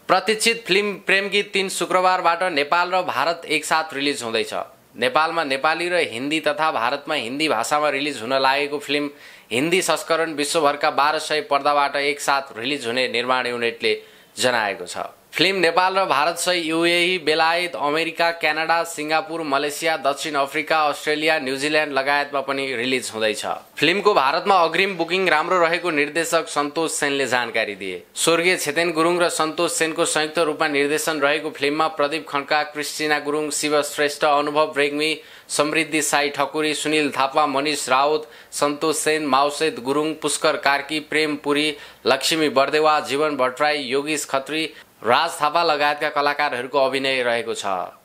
प्रतीक्षित film प्रेम गीत 3 शुक्रबारबाट नेपाल र भारत एकसाथ रिलिज हुँदैछ। नेपालमा नेपाली र हिन्दी तथा भारतमा हिन्दी भाषामा रिलिज हुन लागेको फिल्म हिन्दी संस्करण विश्वभरका 1200 पर्दाबाट एकसाथ रिलिज हुने निर्माण युनिटले जनाएको छ। फिल्म नेपाल र भारत सहित UAE, Belayat, America, Canada, Singapore, Malaysia, दक्षिण अफ्रिका, अस्ट्रेलिया, न्युजिल्यान्ड लगायतमा पनि रिलिज हुँदैछ। फिल्मको भारतमा अग्रिम बुकिङ राम्रो रहेको निर्देशक सन्तोष सेनले जानकारी दिए। स्वर्गीय छेतेन गुरुङ र सन्तोष सेनको संयुक्त रूपमा निर्देशन रहेको फिल्ममा प्रदीप खड्का, क्रिस्टिना गुरुङ, शिव श्रेष्ठ, अनुभव रेग्मी, समृद्धि साई ठकुरी, सुनिल थापा, मनिष राउत, सन्तोष सेन, माउसेद गुरुङ, पुष्कर कार्की, प्रेम पुरी, लक्ष्मी बर्देवा, जीवन भट्टराई, योगेश खत्री, राज थापा लगायतका कलाकारहरूको अभिनय रहेको छ।